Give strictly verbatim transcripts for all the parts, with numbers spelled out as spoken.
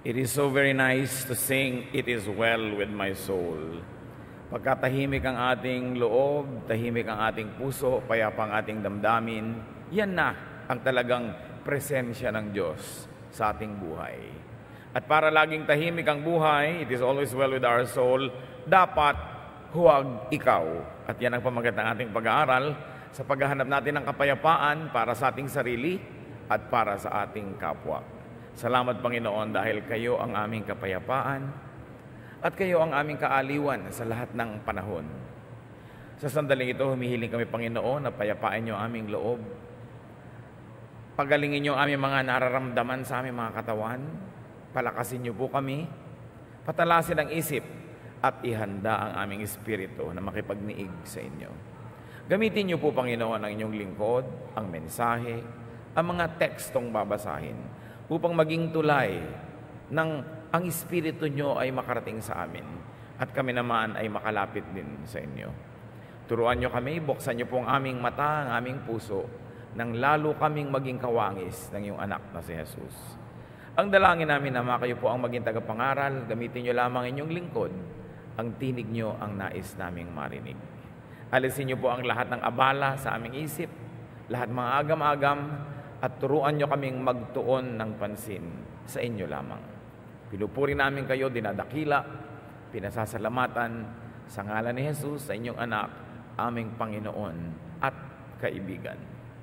It is so very nice to sing, "It is well with my soul." Pagka tahimik ang ating loob, tahimik ang ating puso, payapa ang ating damdamin, yan na ang talagang presensya ng Diyos sa ating buhay. At para laging tahimik ang buhay, it is always well with our soul, dapat huwag ikaw. At yan ang pamagat ng ating pag-aaral sa paghahanap natin ng kapayapaan para sa ating sarili at para sa ating kapwa. Salamat, Panginoon, dahil kayo ang aming kapayapaan at kayo ang aming kaaliwan sa lahat ng panahon. Sa sandaling ito, humihiling kami, Panginoon, na payapain niyo ang aming loob. Pagalingin niyo ang aming mga nararamdaman sa aming mga katawan. Palakasin niyo po kami. Patalasin ang isip at ihanda ang aming espiritu na makipagniig sa inyo. Gamitin niyo po, Panginoon, ang inyong lingkod, ang mensahe, ang mga tekstong babasahin, upang maging tulay ng ang Espiritu nyo ay makarating sa amin at kami naman ay makalapit din sa inyo. Turuan nyo kami, buksan nyo po ang aming mata, ang aming puso, nang lalo kaming maging kawangis ng iyong anak na si Jesus. Ang dalangin namin, Ama, kayo po ang maging tagapangaral, gamitin nyo lamang inyong lingkod, ang tinig nyo ang nais naming marinig. Alisin nyo po ang lahat ng abala sa aming isip, lahat mga agam-agam, at turuan nyo kaming magtuon ng pansin sa inyo lamang. Pinupuri namin kayo, dinadakila, pinasasalamatan sa ngalan ni Jesus, sa inyong anak, aming Panginoon at kaibigan.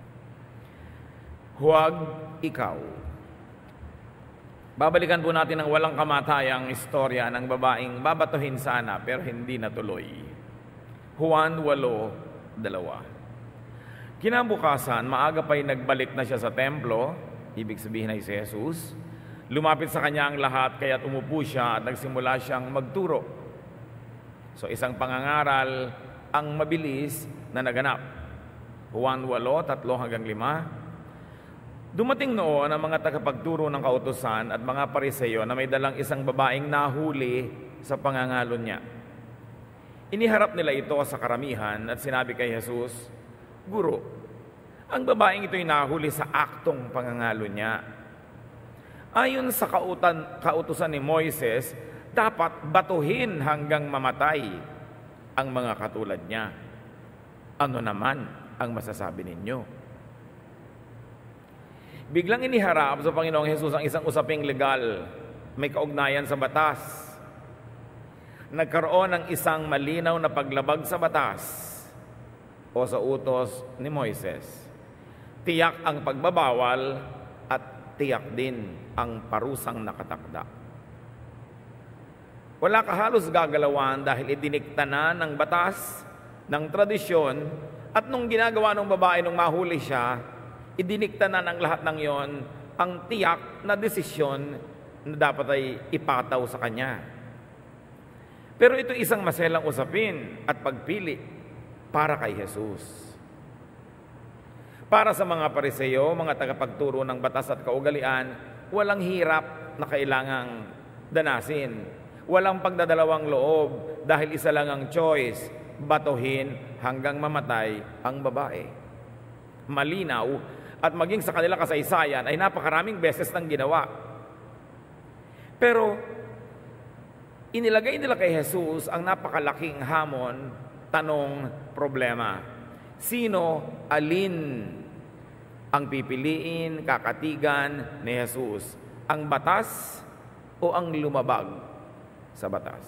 Huwag ikaw. Babalikan po natin ang walang kamatayang istorya ng babaeng babatuhin sana pero hindi natuloy. Juan walo dalawa. Kinabukasan, maaga pa'y nagbalik na siya sa templo, ibig sabihin ay si Jesus. Lumapit sa kanya ang lahat, kaya't umupo siya at nagsimula siyang magturo. So isang pangangaral ang mabilis na naganap. Juan walo, tatlo hanggang lima. Dumating noon ang mga tagapagturo ng kautusan at mga Pariseo na may dalang isang babaeng nahuli sa pangangalo niya. Iniharap nila ito sa karamihan at sinabi kay Jesus, "Guro, ang babaeng ito'y nahuli sa aktong pangangalo niya. Ayon sa kautan, kautusan ni Moises, dapat batuhin hanggang mamatay ang mga katulad niya. Ano naman ang masasabi ninyo?" Biglang iniharap sa Panginoong Jesus ang isang usaping legal, may kaugnayan sa batas. Nagkaroon ng isang malinaw na paglabag sa batas o sa utos ni Moises. Tiyak ang pagbabawal at tiyak din ang parusang nakatakda. Wala ka halos gagalawan dahil idinikta na ng batas, ng tradisyon, at nung ginagawa ng babae nung mahuli siya, idinikta na ng lahat ng yon ang tiyak na desisyon na dapat ay ipataw sa kanya. Pero ito isang maselang usapin at pagpili para kay Jesus. Para sa mga Pariseo, mga tagapagturo ng batas at kaugalian, walang hirap na kailangang danasin. Walang pagdadalawang loob dahil isa lang ang choice, batuhin hanggang mamatay ang babae. Malinaw at maging sa kanila kasaysayan ay napakaraming beses nang ginawa. Pero inilagay nila kay Jesus ang napakalaking hamon, tanong, problema. Sino, alin ang pipiliin, kakatigan ni Jesus? Ang batas o ang lumabag sa batas?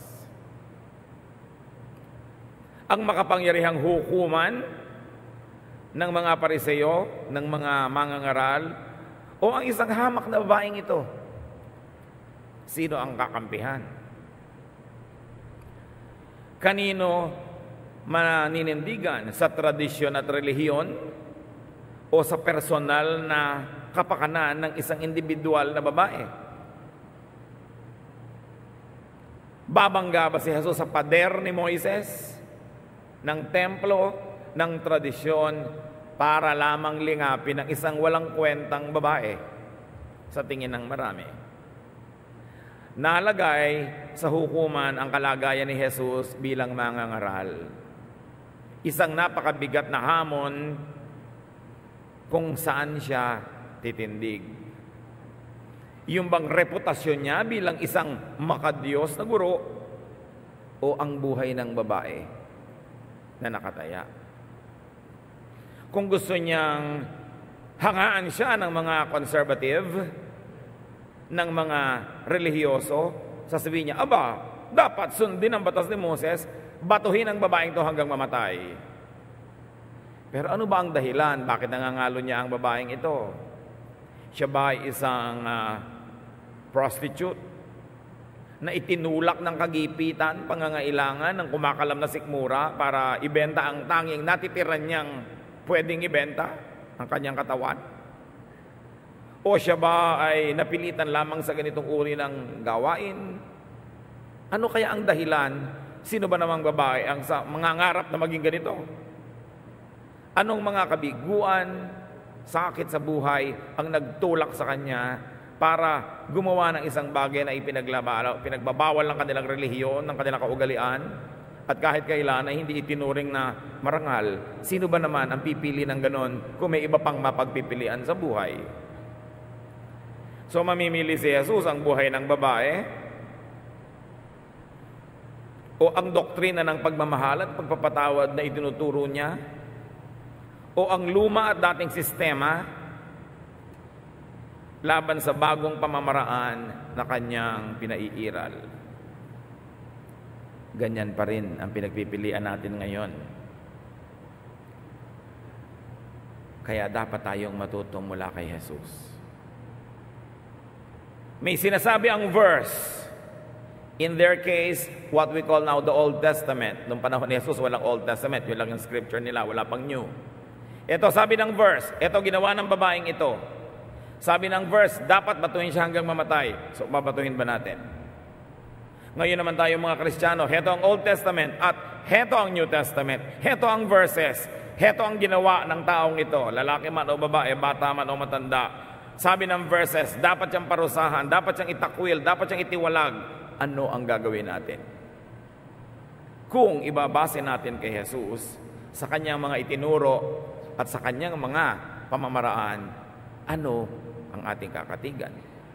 Ang makapangyarihang hukuman ng mga Pariseo, ng mga mangangaral, o ang isang hamak na babaeng ito? Sino ang kakampihan? Kanino maninindigan, sa tradisyon at relihiyon o sa personal na kapakanan ng isang individual na babae? Babangga ba si Jesus sa pader ni Moises, ng templo, ng tradisyon para lamang lingapin ang isang walang kwentang babae sa tingin ng marami? Nalagay sa hukuman ang kalagayan ni Jesus bilang mangangaral. Isang napakabigat na hamon kung saan siya titindig. Yung bang reputasyon niya bilang isang makadiyos na guro o ang buhay ng babae na nakataya? Kung gusto niyang hangaan siya ng mga conservative, ng mga relihiyoso, sasabihin niya, aba, dapat sundin ang batas ni Moses, batuhin ang babaeng to hanggang mamatay. Pero ano ba ang dahilan? Bakit nangangalo niya ang babaeng ito? Siya ba ay isang uh, prostitute na itinulak ng kagipitan, pangangailangan ng kumakalam na sikmura para ibenta ang tanging natitiran niyang pwedeng ibenta, ang kanyang katawan? O siya ba ay napilitan lamang sa ganitong uri ng gawain? Ano kaya ang dahilan? Sino ba namang babae ang sa mangangarap na maging ganito? Anong mga kabiguan, sakit sa buhay ang nagtulak sa kanya para gumawa ng isang bagay na ipinaglaba, pinagbabawal ng kanilang relihiyon, ng kanilang kaugalian, at kahit kailan ay hindi itinuring na marangal? Sino ba naman ang pipili ng ganon kung may iba pang mapagpipilian sa buhay? So mamimili si Jesus ang buhay ng babae o ang doktrina ng pagmamahal at pagpapatawad na itinuturo niya, o ang luma at dating sistema laban sa bagong pamamaraan na kanyang pinaiiral? Ganyan pa rin ang pinagpipilian natin ngayon. Kaya dapat tayong matuto mula kay Jesus. May sinasabi ang verse, in their case, what we call now the Old Testament. Noong panahon ni Jesus, walang Old Testament. Yun lang yung scripture nila, wala pang New. Ito, sabi ng verse, ito ginawa ng babaeng ito. Sabi ng verse, dapat batuhin siya hanggang mamatay. So, babatuhin ba natin? Ngayon naman tayo mga Kristiyano, heto ang Old Testament at heto ang New Testament. Heto ang verses. Heto ang ginawa ng taong ito. Lalaki man o babae, bata man o matanda. Sabi ng verses, dapat siyang parusahan, dapat siyang itakwil, dapat siyang itiwalag. Ano ang gagawin natin? Kung ibabase natin kay Jesus sa kanyang mga itinuro at sa kanyang mga pamamaraan, ano ang ating kakatigan?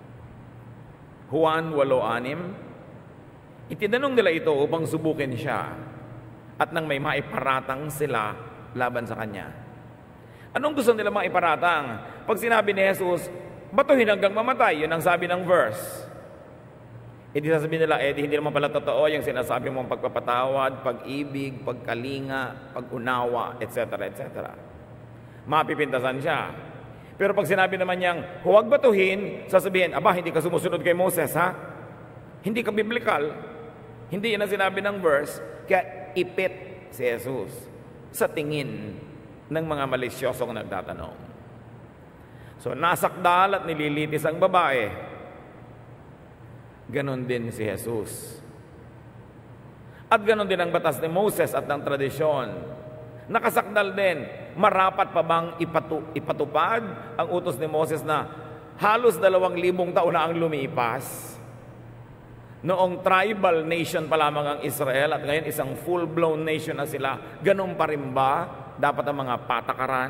Juan eight six, itinanong nila ito upang subukin siya at nang may maiparatang sila laban sa kanya. Anong gusto nila maiparatang? Pag sinabi ni Jesus, batuhin hanggang mamatay, yun ang sabi ng verse. E di sasabihin nila, eh di hindi naman pala totoo yung sinasabi mong pagpapatawad, pag-ibig, pagkalinga, pag-unawa, et cetera, et cetera. Mapipintasan siya. Pero pag sinabi naman niyang, huwag batuhin, sasabihin, aba, hindi ka sumusunod kay Moses, ha? Hindi ka biblical. Hindi yan ang sinabi ng verse, kaya ipit si Jesus sa tingin ng mga malisyosong nagtatanong. So, nasakdal at nililitis ang babae. Ganon din si Jesus. At ganon din ang batas ni Moses at ng tradisyon. Nakasakdal din, marapat pa bang ipatu ipatupad ang utos ni Moses na halos dalawang libong taon na ang lumipas? Noong tribal nation pa lamang ang Israel at ngayon isang full-blown nation na sila, ganon pa rin ba dapat ang mga patakaran?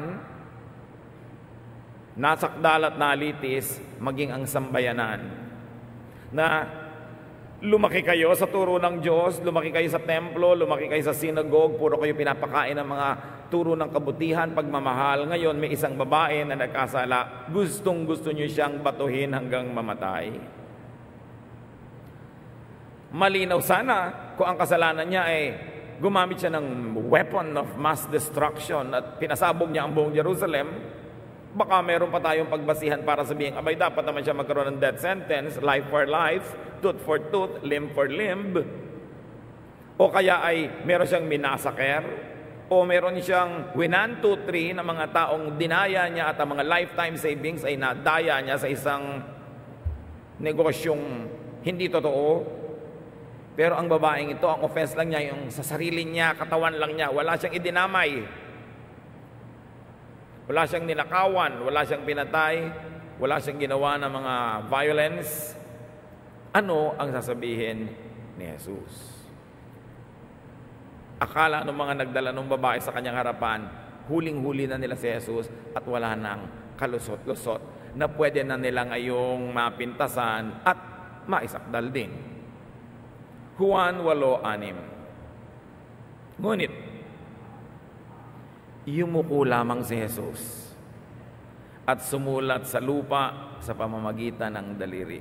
Nasakdal at nalitis, maging ang sambayanan. Na lumaki kayo sa turo ng Diyos, lumaki kayo sa templo, lumaki kayo sa synagogue, puro kayo pinapakain ng mga turo ng kabutihan, pagmamahal. Ngayon may isang babae na nagkasala, gustong gusto niyo siyang batuhin hanggang mamatay. Malinaw sana kung ang kasalanan niya ay gumamit siya ng weapon of mass destruction at pinasabog niya ang buong Jerusalem. Baka meron pa tayong pagbasihan para sabihin, abay, dapat naman siya magkaroon ng death sentence, life for life, tooth for tooth, limb for limb. O kaya ay meron siyang minasaker, o meron siyang winan, two, three na mga taong dinaya niya at ang mga lifetime savings ay nadaya niya sa isang negosyong hindi totoo. Pero ang babaeng ito, ang offense lang niya, yung sa sarili niya, katawan lang niya, wala siyang idinamay. Wala siyang ninakawan, wala siyang pinatay, wala siyang ginawa ng mga violence. Ano ang sasabihin ni Jesus? Akala ng mga nagdala ng babae sa kanyang harapan, huling-huli na nila si Jesus at wala nang kalusot-lusot. na pwede na nila ngayong mapintasan at maisakdal din. Juan walo anim. Ngunit, yumuko lamang si Jesus at sumulat sa lupa sa pamamagitan ng daliri.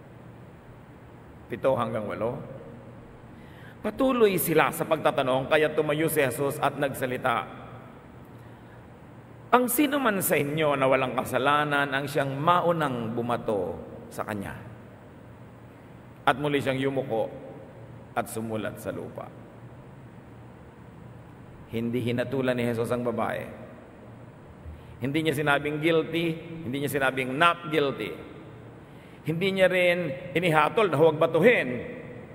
Pito hanggang walo. Patuloy sila sa pagtatanong, kaya tumayo si Jesus at nagsalita. Ang sino man sa inyo na walang kasalanan ang siyang maunang bumato sa kanya. At muli siyang yumuko at sumulat sa lupa. Hindi hinatulan ni Jesus ang babae. Hindi niya sinabing guilty, hindi niya sinabing not guilty. Hindi niya rin inihatol na huwag batuhin.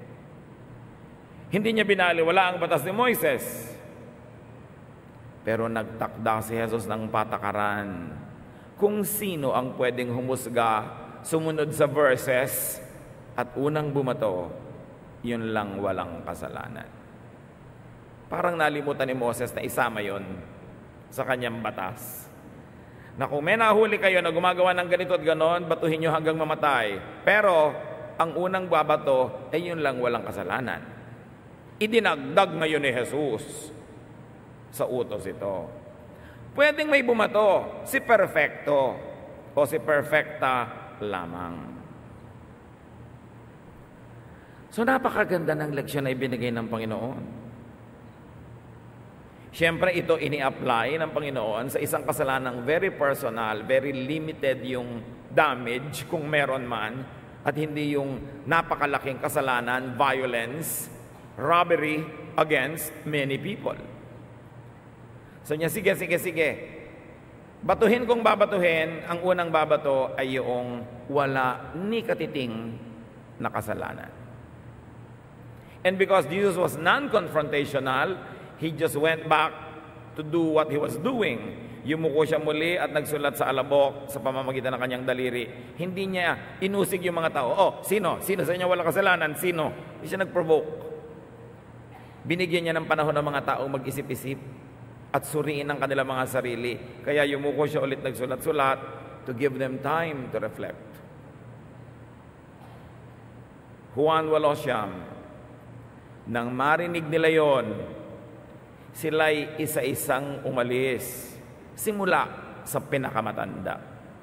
Hindi niya binaliwala ang batas ni Moises. Pero nagtakda si Jesus ng patakaran kung sino ang pwedeng humusga sumunod sa verses at unang bumato, yun lang walang kasalanan. Parang nalimutan ni Moses na isama yon sa kanyang batas. Na kung may nahuli kayo na gumagawa ng ganito at ganon, batuhin nyo hanggang mamatay. Pero ang unang babato ay yun lang walang kasalanan. Idinagdag ngayon ni Jesus sa utos ito. Pwedeng may bumato, si perfecto o si perfecta lamang. So napakaganda ng leksyon na ibinigay ng Panginoon. Siyempre ito ini-apply ng Panginoon sa isang kasalanang very personal, very limited yung damage kung meron man, at hindi yung napakalaking kasalanan, violence, robbery against many people. So niya, sige, sige, sige. Batuhin kung babatuhin, ang unang babato ay yung wala ni katiting na kasalanan. And because Jesus was non-confrontational, he just went back to do what he was doing. Yumuko siya muli at nagsulat sa alabok sa pamamagitan ng kanyang daliri. Hindi niya inusig yung mga tao. Oh, sino? Sino sa inyo wala kasalanan? Sino? Hindi siya nag-provoke. Binigyan niya ng panahon ng mga tao mag-isip-isip at suriin ang kanilang mga sarili. Kaya yumuko siya ulit nagsulat-sulat to give them time to reflect. Juan walo siyam. Nang marinig nila yon, sila'y isa-isang umalis, simula sa pinakamatanda.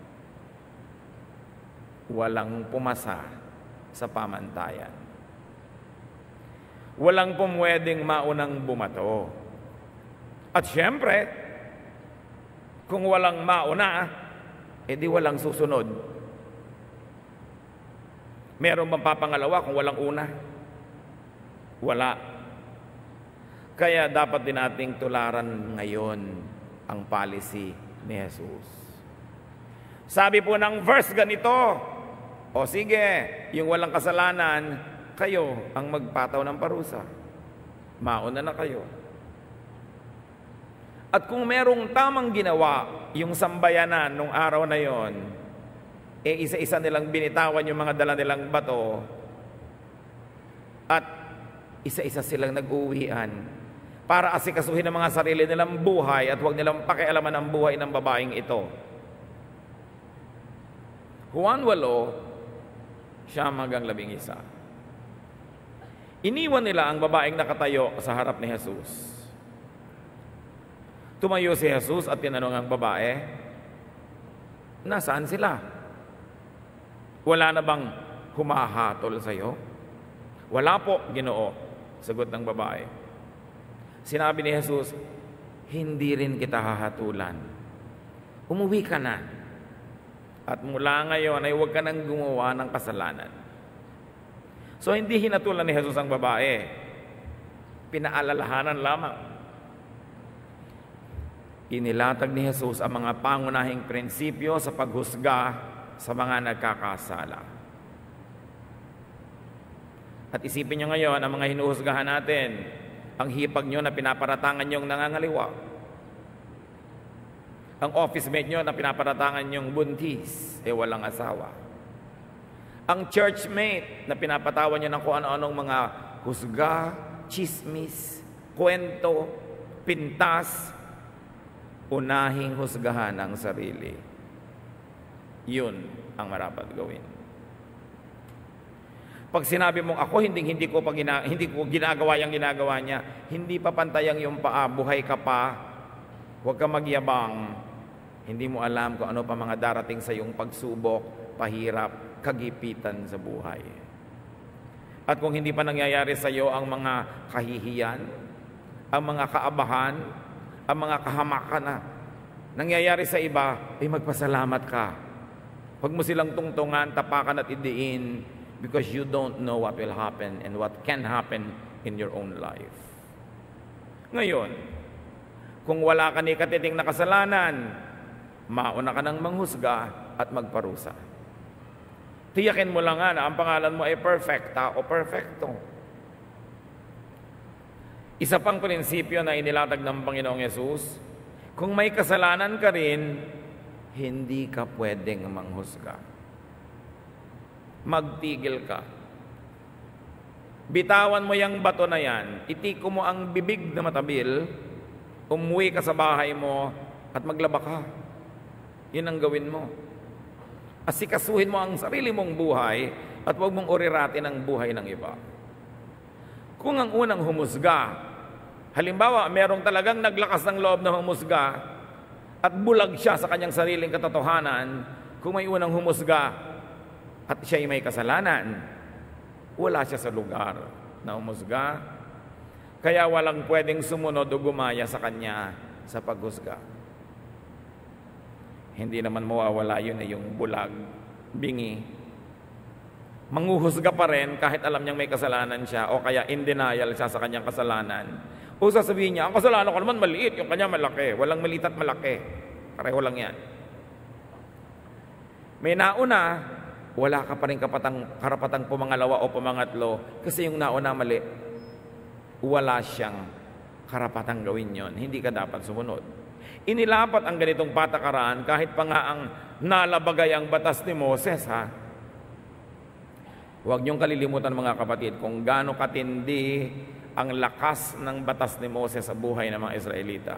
Walang pumasa sa pamantayan. Walang pumwedeng maunang bumato. At siyempre, kung walang mauna, edi walang susunod. Meron bang papangalawa kung walang una? Wala. Kaya dapat din nating tularan ngayon ang policy ni Jesus. Sabi po ng verse ganito, o sige, yung walang kasalanan, kayo ang magpataw ng parusa. Mauna na kayo. At kung merong tamang ginawa yung sambayanan nung araw na yon, eh isa-isa nilang binitawan yung mga dala nilang bato at isa-isa silang nag-uwian para asikasuhin ang mga sarili nilang buhay at huwag nilang pakialaman ang buhay ng babaeng ito. Juan walo, siyam hanggang labing isa. Iniwan nila ang babaeng nakatayo sa harap ni Jesus. Tumayo si Jesus at tinanong ang babae, nasaan sila? Wala na bang humahatol sa iyo? Wala po, Ginoo, sagot ng babae. Sinabi ni Jesus, hindi rin kita hahatulan. Umuwi ka na. At mula ngayon ay huwag ka nang gumawa ng kasalanan. So hindi hinatulan ni Jesus ang babae. Pinaalalahanan lamang. Inilatag ni Jesus ang mga pangunahing prinsipyo sa paghusga sa mga nagkakasala. At isipin nyo ngayon ang mga hinuhusgahan natin, ang hipag nyo na pinaparatangan nyong nangangaliwa, ang office mate nyo na pinaparatangan nyong buntis, eh walang asawa, ang church mate na pinapatawan nyo ng kung ano-anong mga husga, chismis, kwento, pintas. Unahing husgahan ang sarili. Yun ang marapat gawin. Pag sinabi mong ako, hindi, hindi, ko pa gina, hindi ko ginagawa yung ginagawa niya, hindi pa pantay ang iyong paa, buhay ka pa, huwag ka magyabang, hindi mo alam kung ano pa mga darating sa iyong pagsubok, pahirap, kagipitan sa buhay. At kung hindi pa nangyayari sa iyo ang mga kahihiyan, ang mga kaabahan, ang mga kahamakan na nangyayari sa iba, ay magpasalamat ka. Huwag mo silang tungtungan, tapakan at idiin, because you don't know what will happen and what can happen in your own life. Ngayon, kung wala ka ni katiting na kasalanan, mauna ka ng manghusga at magparusa. Tiyakin mo lang nga na ang pangalan mo ay perfecta o perfecto. Isa pang prinsipyo na inilatag ng Panginoong Yesus, kung may kasalanan ka rin, hindi ka pwedeng manghusga. Magtigil ka. Bitawan mo yung bato na yan, itiko mo ang bibig na matabil, umuwi ka sa bahay mo at maglaba ka. Yun ang gawin mo. Asikasuhin mo ang sarili mong buhay at huwag mong oriratin ang buhay ng iba. Kung ang unang humusga, halimbawa, merong talagang naglakas ng loob na humusga at bulag siya sa kanyang sariling katotohanan, kung may unang humusga at siya'y may kasalanan, wala siya sa lugar na humusga, kaya walang pwedeng sumunod o gumaya sa kanya sa paghusga. Hindi naman mawawala yun ay yung bulag, bingi. Manghuhusga pa rin kahit alam niyang may kasalanan siya o kaya in denial siya sa kanyang kasalanan. O sasabihin niya, ang kasalanan ko naman maliit, yung kanya malaki. Walang maliit at malaki. Pareho lang yan. May nauna, wala ka pa rin kapatang, karapatang pumangalawa o pumangatlo kasi yung nauna mali. Wala siyang karapatang gawin yon. Hindi ka dapat sumunod. Inilapat ang ganitong patakaran kahit pa nga ang nalabagay ang batas ni Moses, ha? Huwag niyong kalilimutan mga kapatid kung gaano katindi ang lakas ng batas ni Moses sa buhay ng mga Israelita.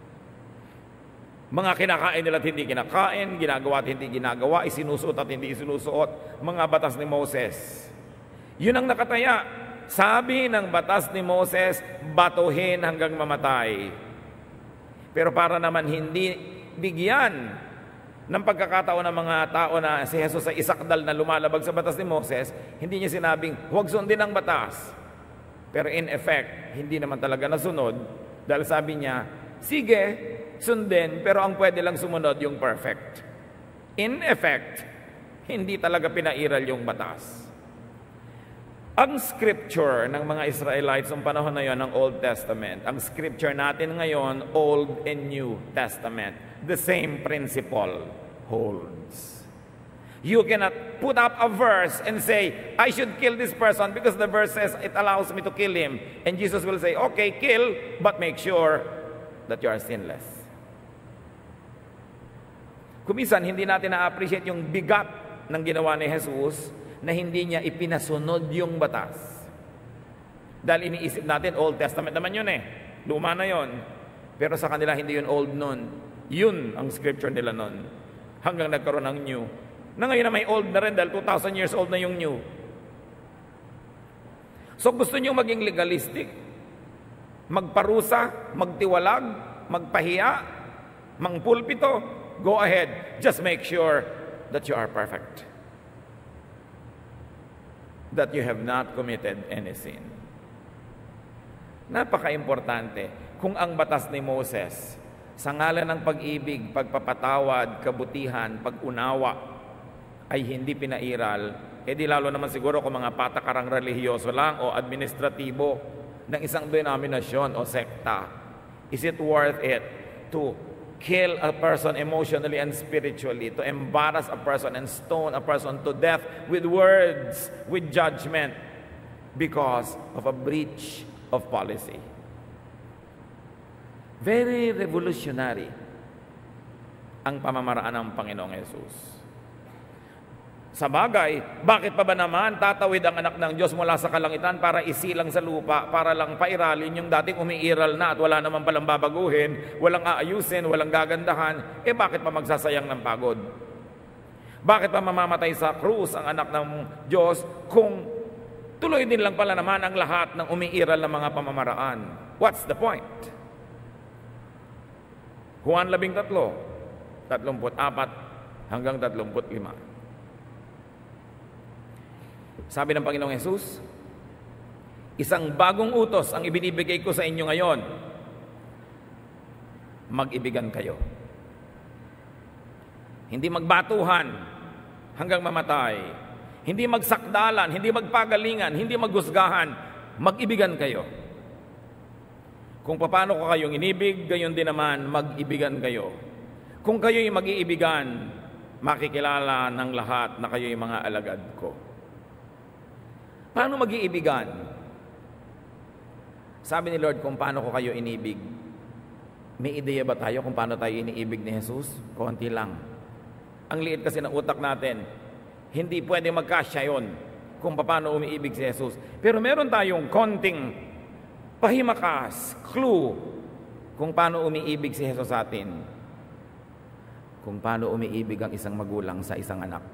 Mga kinakain nila at hindi kinakain, ginagawa at hindi ginagawa, isinusuot at hindi isinusuot, mga batas ni Moses. Yun ang nakataya. Sabi ng batas ni Moses, batuhin hanggang mamatay. Pero para naman hindi bigyan ng pagkakataon ng mga tao na si Jesus ay isakdal na lumalabag sa batas ni Moses, hindi niya sinabing, huwag sundin ang batas. Pero in effect, hindi naman talaga nasunod dahil sabi niya, sige, sundin, pero ang pwede lang sumunod yung perfect. In effect, hindi talaga pinairal yung batas. Ang scripture ng mga Israelites ng panahon na yon ng Old Testament, ang scripture natin ngayon, Old and New Testament, the same principle holds. You cannot put up a verse and say, I should kill this person because the verse says it allows me to kill him. And Jesus will say, okay, kill, but make sure that you are sinless. Kumisan, hindi natin na-appreciate yung bigat ng ginawa ni Jesus na hindi niya ipinasunod yung batas. Dahil iniisip natin, Old Testament naman yun eh. Luma na yun. Pero sa kanila, hindi yun old nun. Yun ang scripture nila nun. Hanggang nagkaroon ng new. Na ngayon na may old na rin dahil two thousand years old na yung new. So gusto niyo maging legalistic? Magparusa, magtiwalag, magpahiya, mangpulpito? Go ahead. Just make sure that you are perfect. That you have not committed any sin. Napaka-importante. Kung ang batas ni Moses, sa ngalan ng pag-ibig, pagpapatawad, kabutihan, pag-unawa, ay hindi pinairal, edi lalo naman siguro kung mga patakarang relihiyoso lang o administratibo ng isang denominasyon o sekta, is it worth it to kill a person emotionally and spiritually, to embarrass a person and stone a person to death with words, with judgment, because of a breach of policy? Very revolutionary ang pamamaraan ng Panginoong Yesus. Sa bagay, bakit pa ba naman tatawid ang anak ng Diyos mula sa kalangitan para isilang sa lupa, para lang pairalin yung dating umiiral na at wala naman palang babaguhin, walang aayusin, walang gagandahan, eh bakit pa magsasayang ng pagod? Bakit pa mamamatay sa krus ang anak ng Diyos kung tuloy din lang pala naman ang lahat ng umiiral na mga pamamaraan? What's the point? Juan labing tatlo, tatlumput apat hanggang tatlumput lima. Sabi ng Panginoong Hesus, isang bagong utos ang ibinibigay ko sa inyo ngayon. Mag-ibigan kayo. Hindi magbatuhan hanggang mamatay. Hindi magsakdalan, hindi magpagalingan, hindi maghusgahan. Mag-ibigan kayo. Kung paano ko kayong inibig, gayon din naman mag-ibigan kayo. Kung kayo'y mag-iibigan, makikilala ng lahat na kayo'y mga alagad ko. Paano mag-iibigan? Sabi ni Lord, kung paano ko kayo inibig. May ideya ba tayo kung paano tayo iniibig ni Jesus? Konti lang. Ang liit kasi ng utak natin, hindi pwede magkasya yun kung paano umiibig si Jesus. Pero meron tayong konting pahimakas, clue, kung paano umiibig si Jesus sa atin. Kung paano umiibig ang isang magulang sa isang anak.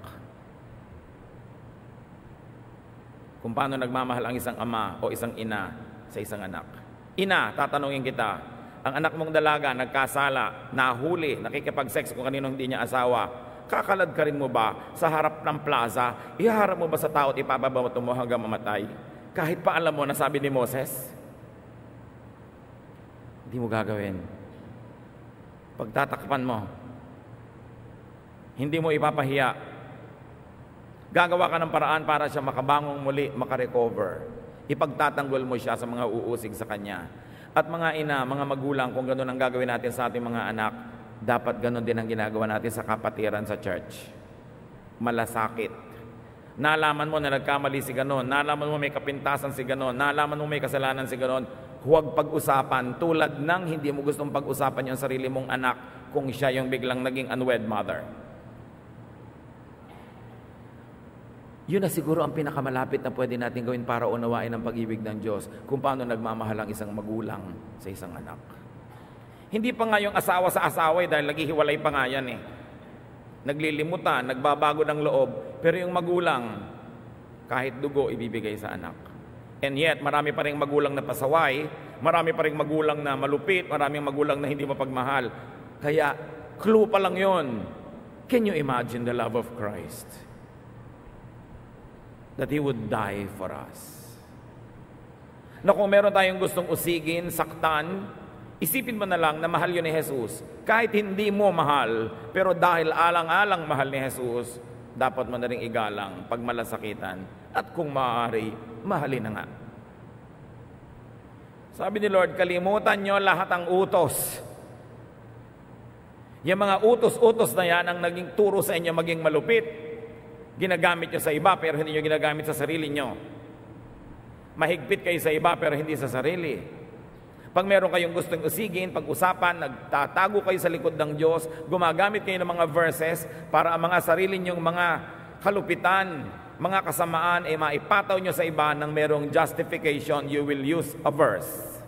Kung paano nagmamahal ang isang ama o isang ina sa isang anak. Ina, tatanungin kita, ang anak mong dalaga nagkasala, nahuli, nakikipag-sex kung kanino hindi niya asawa, kakalad ka rin mo ba sa harap ng plaza? Iharap mo ba sa tao at ipababawat mo hanggang mamatay? Kahit pa alam mo na sabi ni Moses, hindi mo gagawin. Pagtatakpan mo, hindi mo ipapahiya. Gagawa ka ng paraan para siya makabangong muli, makarecover. Ipagtatanggol mo siya sa mga uusig sa kanya. At mga ina, mga magulang, kung gano'n ang gagawin natin sa ating mga anak, dapat gano'n din ang ginagawa natin sa kapatiran sa church. Malasakit. Nalaman mo na nagkamali si gano'n, nalaman mo may kapintasan si gano'n, nalaman mo may kasalanan si gano'n, huwag pag-usapan tulad ng hindi mo gustong pag-usapan yung sarili mong anak kung siya yung biglang naging unwed mother. Yun na siguro ang pinakamalapit na pwede natin gawin para unawain ang pag-ibig ng Diyos kung paano nagmamahal ang isang magulang sa isang anak. Hindi pa nga yung asawa sa asawa eh, dahil naghihiwalay pa nga yan eh. Naglilimutan, nagbabago ng loob, pero yung magulang, kahit dugo, ibibigay sa anak. And yet, marami pa rin magulang na pasaway, marami pa rin magulang na malupit, maraming magulang na hindi mapagmahal. Kaya, clue pa lang yun. Can you imagine the love of Christ? That He would die for us. Na kung meron tayong gustong usigin, saktan, isipin mo na lang na mahal yun ni Jesus. Kahit hindi mo mahal, pero dahil alang-alang mahal ni Jesus, dapat mo na rin igalang pag malasakitan. At kung maaari, mahalin na nga. Sabi ni Lord, kalimutan nyo lahat ang utos. Yung mga utos-utos na yan ang naging turo sa inyo maging malupit. Ginagamit nyo sa iba pero hindi nyo ginagamit sa sarili nyo. Mahigpit kayo sa iba pero hindi sa sarili. Pag meron kayong gustong usigin, pag-usapan, nagtatago kayo sa likod ng Diyos, gumagamit kayo ng mga verses para ang mga sarili nyong mga kalupitan, mga kasamaan, ay eh, maipataw nyo sa iba ng merong justification, you will use a verse.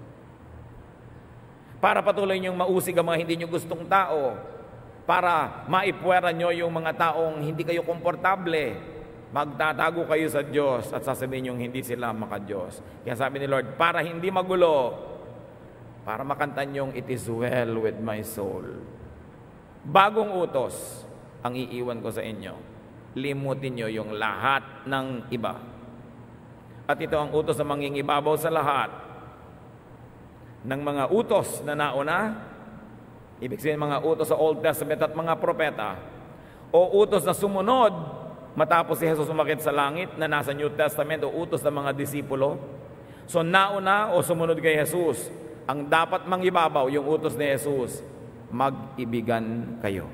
Para patuloy nyong mausig ang mga hindi nyo gustong tao, para maipwera nyo yung mga taong hindi kayo komportable, magtatago kayo sa Diyos at sasabihin nyo hindi sila maka-Diyos. Kaya sabi ni Lord, para hindi magulo, para makantan yung it is well with my soul. Bagong utos ang iiwan ko sa inyo. Limutin nyo yung lahat ng iba. At ito ang utos na mangingibabaw sa lahat ng mga utos na nauna. Ibig sabihin mga utos sa Old Testament at mga propeta o utos na sumunod matapos si Jesus umakyat sa langit na nasa New Testament o utos ng mga disipulo. So nauna o sumunod kay Jesus, ang dapat mangibabaw yung utos ni Jesus, mag-ibigan kayo.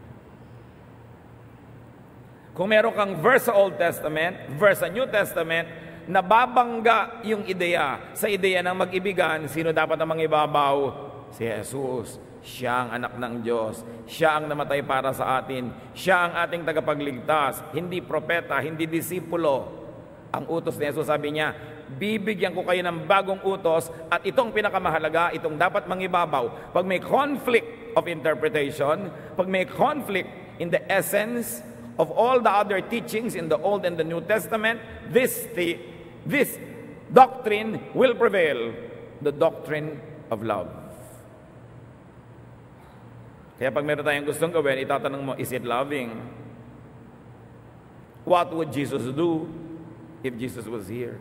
Kung meron kang verse sa Old Testament, verse sa New Testament, nababangga yung ideya sa ideya ng mag-ibigan, sino dapat na mangibabaw? Si Jesus. Siya ang anak ng Diyos. Siya ang namatay para sa atin. Siya ang ating tagapagligtas. Hindi propeta, hindi disipulo. Ang utos ni Jesus, sabi niya, bibigyan ko kayo ng bagong utos at itong pinakamahalaga, itong dapat mangibabaw. Pag may conflict of interpretation, pag may conflict in the essence of all the other teachings in the Old and the New Testament, this, the, this doctrine will prevail, the doctrine of love. Kaya pag meron tayong gustong gawin, itatanong mo, is it loving? What would Jesus do if Jesus was here?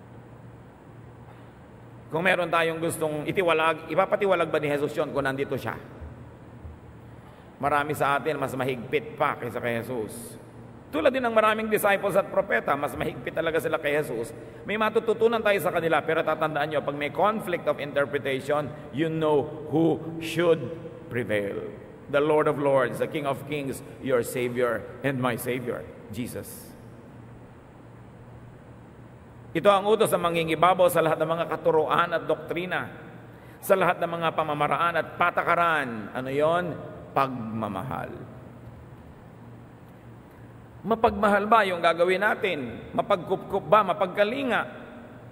Kung meron tayong gustong itiwalag, ipapatiwalag ba ni Jesus yun kung nandito siya? Marami sa atin, mas mahigpit pa kaysa kay Jesus. Tulad din ng maraming disciples at propeta, mas mahigpit talaga sila kay Jesus. May matututunan tayo sa kanila, pero tatandaan nyo, pag may conflict of interpretation, you know who should prevail. The Lord of Lords, the King of Kings, your Savior and my Savior, Jesus. Ito ang utos na mangingibabaw sa lahat ng mga katuruan at doktrina, sa lahat ng mga pamamaraan at patakaran. Ano yon? Pagmamahal. Mapagmahal ba yung gagawin natin? Mapagkupkup ba? Mapagkalinga?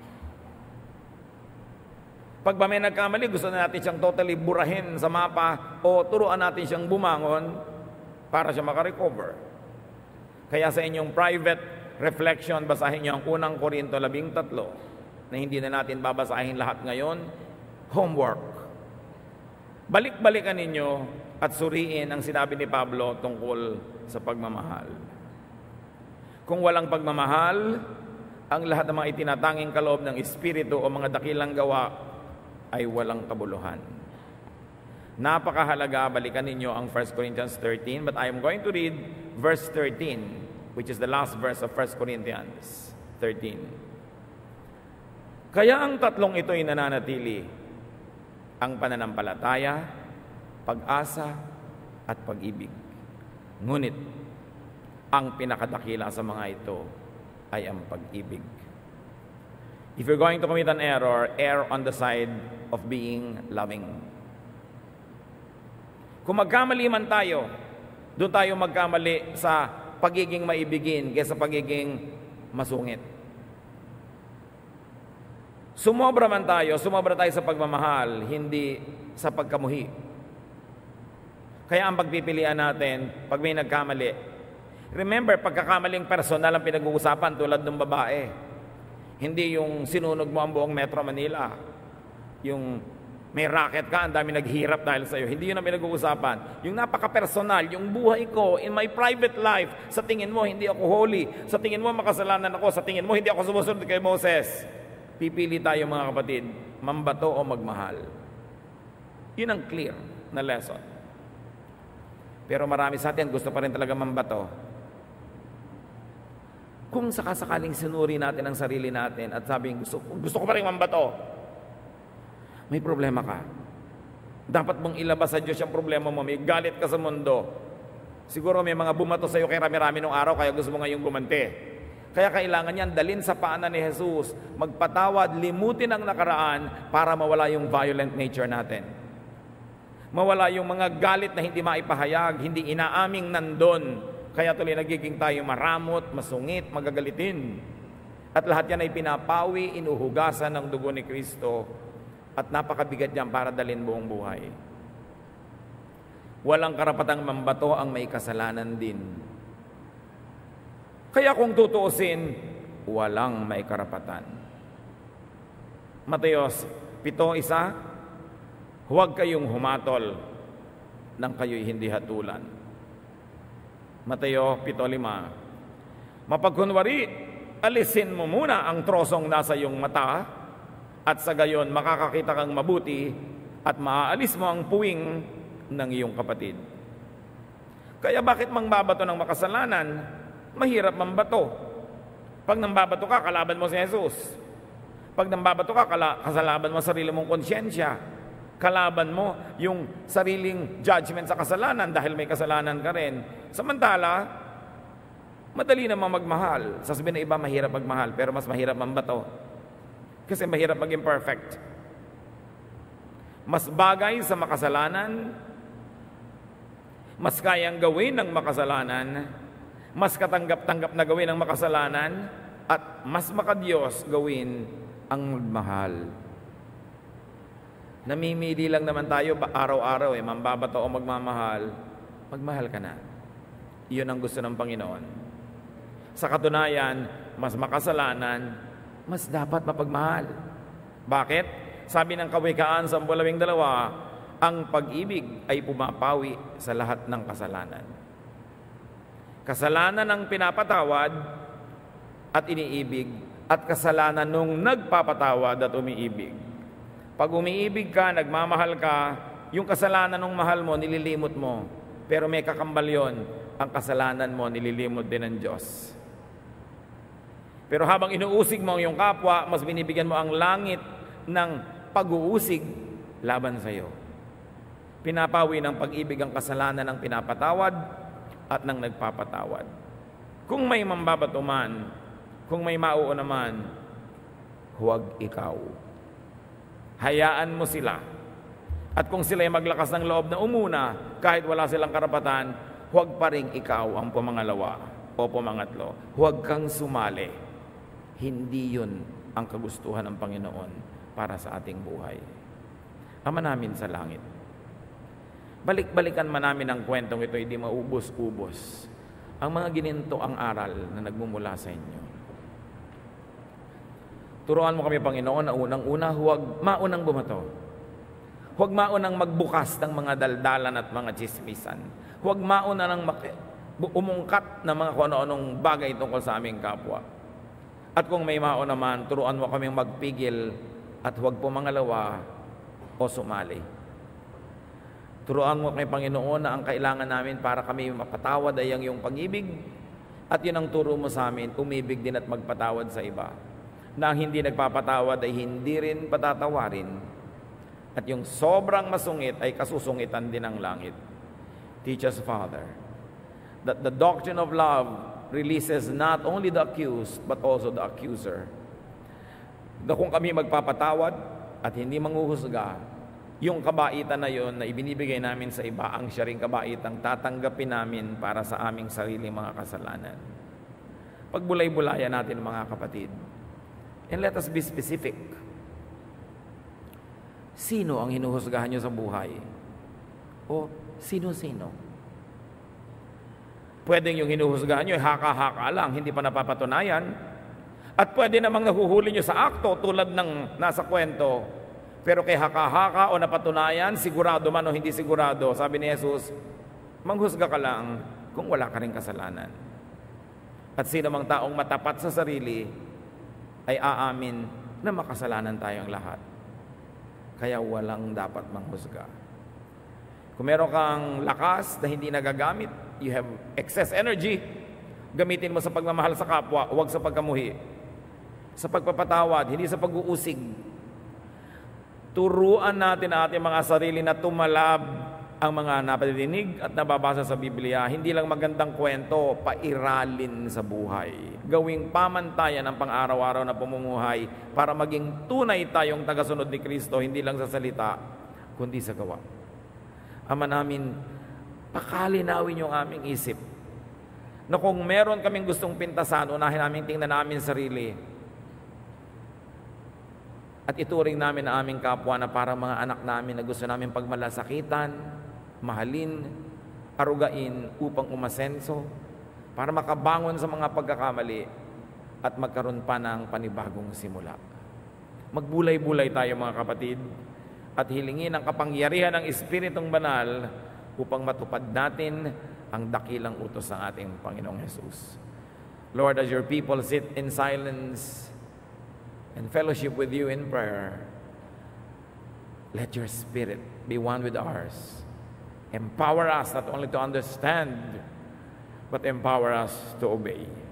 Pag ba may nagkamali, gusto na natin siyang totally burahin sa mapa o turuan natin siyang bumangon para siya makarecover. Kaya sa inyong private reflection, basahin niyo ang unang Korinto labing tatlo na hindi na natin babasahin lahat ngayon. Homework. Balik-balikan ninyo at suriin ang sinabi ni Pablo tungkol sa pagmamahal. Kung walang pagmamahal, ang lahat ng mga itinatanging kaloob ng Espiritu o mga dakilang gawa ay walang kabuluhan. Napakahalaga, balikan ninyo ang First Corinthians thirteen, but I am going to read verse thirteen, which is the last verse of First Corinthians thirteen. Kaya ang tatlong ito ay nananatili, ang pananampalataya, pag-asa, at pag-ibig. Ngunit, ang pinakadakila sa mga ito ay ang pag-ibig. If you're going to commit an error, err on the side of being loving. Kung magkamali man tayo, doon tayo magkamali sa pagiging maibigin kaysa pagiging masungit. Sumobra man tayo, sumobra tayo sa pagmamahal, hindi sa pagkamuhi. Kaya ang pagpipilian natin, pag may nagkamali, remember, pagkakamaling personal ang pinag-uusapan tulad ng babae. Hindi yung sinunog mo ang buong Metro Manila. Yung may racket ka, ang dami naghirap dahil sa'yo. Hindi yun ang pinag-uusapan. Yung napaka-personal, yung buhay ko, in my private life, sa tingin mo, hindi ako holy. Sa tingin mo, makasalanan ako. Sa tingin mo, hindi ako sumusunod kay Moses. Pipili tayo, mga kapatid, mambato o magmahal. Yun ang clear na lesson. Pero marami sa atin, gusto pa rin talaga mambato. Kung sakasakaling sinuri natin ang sarili natin at sabing, gusto, gusto ko pa rin mambato, may problema ka. Dapat mong ilabas sa Diyos yung problema mo. May galit ka sa mundo. Siguro may mga bumato sa iyo kay rami-rami nung araw, kaya gusto mo ngayong gumante. Kaya kailangan yan dalin sa paanan ni Jesus, magpatawad, limutin ang nakaraan para mawala yung violent nature natin. Mawala yung mga galit na hindi maipahayag, hindi inaaming nandun. Kaya tuloy nagiging tayo maramot, masungit, magagalitin. At lahat yan ay pinapawi, inuhugasan ng dugo ni Kristo. At napakabigat yan para dalhin buong buhay. Walang karapatang mambato ang may kasalanan din. Kaya kung tutuusin, walang may karapatan. Mateos pito isa, huwag kayong humatol nang kayo'y hindi hatulan. Mateo pito lima, mapagkunwari, alisin mo muna ang trosong nasa iyong mata at sa gayon makakakita kang mabuti at maaalis mo ang puwing ng iyong kapatid. Kaya bakit mangbabato ng makasalanan? Mahirap mambato. Pag nambabato ka, kalaban mo si Jesus. Pag nambabato ka, kasalaban mo sarili mong konsyensya. Kalaban mo yung sariling judgment sa kasalanan dahil may kasalanan ka rin. Samantala, madali namang magmahal. Sasabihin na iba, mahirap magmahal, pero mas mahirap mambato. Kasi mahirap maging perfect. Mas bagay sa makasalanan, mas kayang gawin ng makasalanan, mas katanggap-tanggap na gawin ng makasalanan, at mas makadiyos gawin ang magmahal. Namimili lang naman tayo araw-araw eh, mambabato o magmamahal. Magmahal ka na. Iyon ang gusto ng Panginoon. Sa katunayan, mas makasalanan, mas dapat mapagmahal. Bakit? Sabi ng Kawikaan sa labing dalawa, ang pag-ibig ay pumapawi sa lahat ng kasalanan. Kasalanan ang pinapatawad at iniibig, at kasalanan nung nagpapatawad at umiibig. Pag umiibig ka, nagmamahal ka, yung kasalanan ng mahal mo, nililimot mo. Pero may kakambal yon, ang kasalanan mo, nililimot din ng Diyos. Pero habang inuusig mo ang iyong kapwa, mas binibigyan mo ang langit ng pag-uusig laban sa iyo. Pinapawi ng pag-ibig ang kasalanan ng pinapatawad at ng nagpapatawad. Kung may mambabato man, kung may mauo naman, huwag ikaw. Hayaan mo sila. At kung sila'y maglakas ng loob na umuna, kahit wala silang karapatan, huwag pa rin ikaw ang pumangalawa o pumangatlo. Huwag kang sumali. Hindi yun ang kagustuhan ng Panginoon para sa ating buhay. Ama namin sa langit, balik-balikan man namin ang kwentong ito, hindi maubos-ubos ang mga gininto ang aral na nagmumula sa inyo. Turuan mo kami, Panginoon, na unang-una, huwag maunang bumato. Huwag maunang magbukas ng mga daldalan at mga chismisan. Huwag mauna nang umungkat ng mga kung ano-anong bagay tungkol sa aming kapwa. At kung may mao naman, turuan mo kaming magpigil at huwag pumangalawa o sumali. Turuan mo kami, Panginoon, na ang kailangan namin para kami mapatawad ay ang iyong pag-ibig, at yun ang turo mo sa amin, umibig din at magpatawad sa iba. Na ang hindi nagpapatawad ay hindi rin patatawarin, at yung sobrang masungit ay kasusungitan din ng langit. Teach us, Father, that the doctrine of love releases not only the accused, but also the accuser. Na kung kami magpapatawad at hindi manghuhusga, yung kabaitan na yun na ibinibigay namin sa iba, ang siya ring kabaitang tatanggapin namin para sa aming sarili mga kasalanan. Pagbulay-bulayan natin, mga kapatid. And let us be specific. Sino ang hinuhusgahan nyo sa buhay? O sino-sino? Pwedeng yung hinuhusgahan nyo, haka-haka lang, hindi pa napapatunayan. At pwede namang nahuhuli nyo sa akto tulad ng nasa kwento. Pero kay haka-haka o napatunayan, sigurado man o hindi sigurado, sabi ni Jesus, manghusga ka lang kung wala ka rin kasalanan. At sino mang taong matapat sa sarili ay aamin na makasalanan tayong lahat. Kaya walang dapat manghusga. Kung meron kang lakas na hindi nagagamit, you have excess energy, gamitin mo sa pagmamahal sa kapwa, huwag sa pagkamuhi. Sa pagpapatawad, hindi sa pag-uusig. Turuan natin ang ating mga sarili na tumalab ang mga napadidinig at nababasa sa Biblia. Hindi lang magandang kwento, pairalin sa buhay. Gawing pamantayan ang pang-araw-araw na pamumuhay para maging tunay tayong tagasunod ni Kristo, hindi lang sa salita, kundi sa gawa. Ama namin, pakalinawin yung aming isip na kung meron kaming gustong pintasan, unahin namin tingnan namin sarili at ituring namin ang aming kapwa na parang mga anak namin na gusto namin pagmalasakitan, mahalin, arugain upang umasenso, para makabangon sa mga pagkakamali at magkaroon pa ng panibagong simula. Magbulay-bulay tayo, mga kapatid, at hilingin ang kapangyarihan ng Espiritong Banal upang matupad natin ang dakilang utos ng ating Panginoong Jesus. Lord, as your people sit in silence and fellowship with you in prayer, let your Spirit be one with ours. Empower us not only to understand, but empower us to obey.